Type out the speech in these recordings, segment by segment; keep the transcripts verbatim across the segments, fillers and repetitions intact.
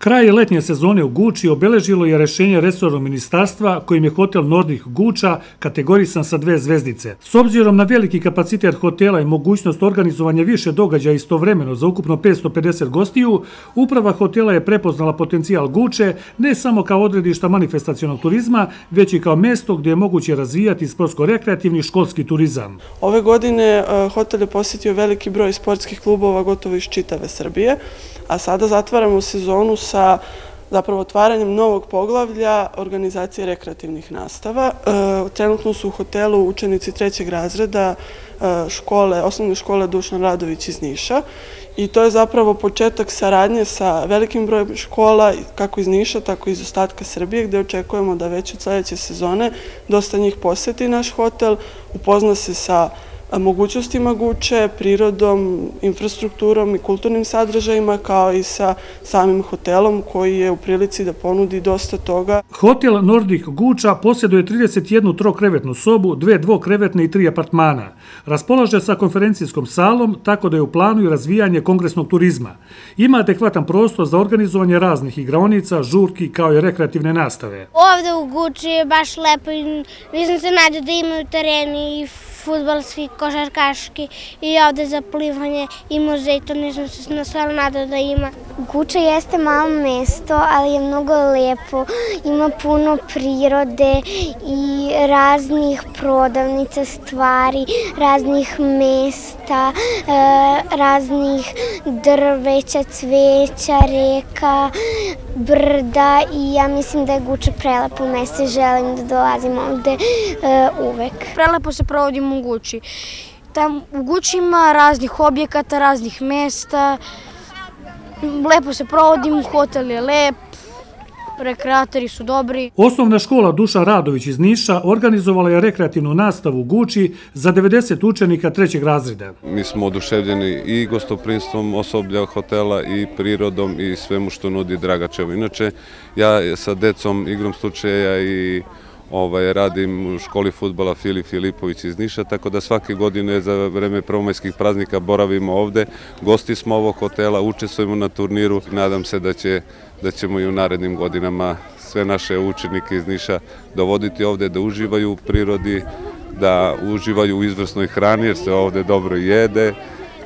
Kraj letnje sezone u Guči obeležilo je rešenje resornog ministarstva kojim je hotel Nordic Guča kategorisan sa dve zvezdice. S obzirom na veliki kapacitet hotela i mogućnost organizovanja više događaja istovremeno za ukupno petsto pedeset gostiju, uprava hotela je prepoznala potencijal Guče ne samo kao odredišta manifestacionog turizma, već i kao mesto gdje je moguće razvijati sportsko-rekreativni školski turizam. Ove godine hotel je posjetio veliki broj sportskih klubova gotovo iz čitave Srbije, a sada zatvaramo sezonu sa zapravo otvaranjem novog poglavlja organizacije rekreativnih nastava. Trenutno su u hotelu učenici trećeg razreda škole, osnovne škole Dušan Radović iz Niša i to je zapravo početak saradnje sa velikim brojem škola, kako iz Niša, tako i iz ostatka Srbije, gde očekujemo da već od sledeće sezone dosta njih poseti naš hotel, upozna se sa mogućnostima Guče, prirodom, infrastrukturom i kulturnim sadržajima, kao i sa samim hotelom koji je u prilici da ponudi dosta toga. Hotel Nordic Guča posjeduje trideset jednu trokrevetnu sobu, dve dvokrevetne i tri apartmana. Raspolaže sa konferencijskom salom, tako da je u planu i razvijanje kongresnog turizma. Ima adekvatan prostor za organizovanje raznih igraonica, žurki, kao i rekreativne nastave. Ovde u Guči je baš lepo i nisam se nađe da imaju tereni i fudbalski, košarkaški i ovde za plivanje i muzej, to nisam se na sve nadao da ima. Guča jeste malo mesto, ali je mnogo lepo, ima puno prirode i raznih prodavnica stvari, raznih mesta, raznih drveća, cveća, reka, brda i ja mislim da je Guča prelepo mesto i želim da dolazim ovde uvek. Prelepo se provodimo u Guči. Tam u Guči ima raznih objekata, raznih mesta, lepo se provodim, hotel je lep, rekreatori su dobri. Osnovna škola Dušan Radović iz Niša organizovala je rekreativnu nastavu u Guči za devedeset učenika trećeg razreda. Mi smo oduševljeni i gostoprimstvom osoblja hotela i prirodom i svemu što nudi Dragačevo. Inače, ja sa decom igrom slučaja i radim u školi fudbala Filip Filipović iz Niša, tako da svake godine za vreme prvomajskih praznika boravimo ovde, gosti smo ovog hotela, učestvujemo na turniru. Nadam se da ćemo i u narednim godinama sve naše učenike iz Niša dovoditi ovde da uživaju u prirodi, da uživaju u izvrsnoj hrani jer se ovde dobro jede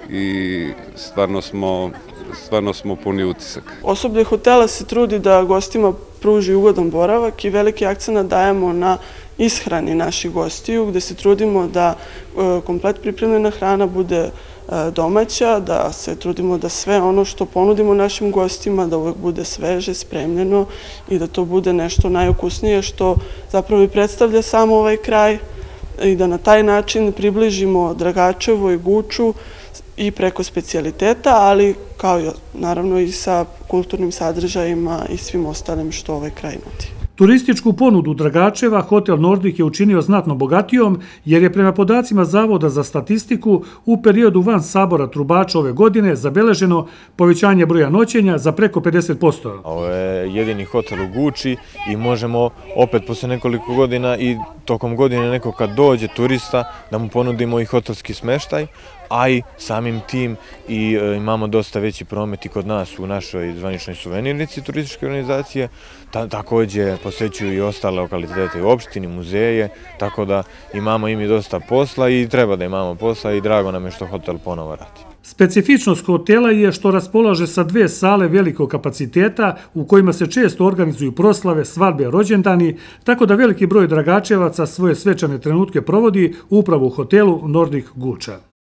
i stvarno smo stvarno smo puni utisak. Osoblje hotela se trudi da gostima pruži ugodan boravak i veliki akcenat dajemo na ishrani naših gostiju, gde se trudimo da komplet pripremljena hrana bude domaća, da se trudimo da sve ono što ponudimo našim gostima, da uvek bude sveže, spremljeno i da to bude nešto najukusnije što zapravo i predstavlja samo ovaj kraj i da na taj način približimo Dragačevo i Guču i preko specijaliteta, ali kao i naravno i sa kulturnim sadržajima i svim ostalim što ovaj kraj nudi. Turističku ponudu Dragačeva hotel Nordic je učinio znatno bogatijom jer je prema podacima Zavoda za statistiku u periodu van sabora trubača ove godine zabeleženo povećanje broja noćenja za preko pedeset posto. Ovo je jedini hotel u Guči i možemo opet posle nekoliko godina i tokom godine neko kad dođe turista da mu ponudimo i hotelski smeštaj, a i samim tim i imamo dosta veći promet i kod nas u našoj zvaničnoj suvenirnici turističke organizacije. Takođe posećuju i ostale lokalitete u opštini, muzeje, tako da imamo i mi dosta posla i treba da imamo posla i drago nam je što hotel ponovo radi. Specifičnost hotela je što raspolaže sa dve sale velikog kapaciteta u kojima se često organizuju proslave, svadbe, rođendani, tako da veliki broj Dragačevaca svoje svečane trenutke provodi upravo u hotelu Nordic Guča.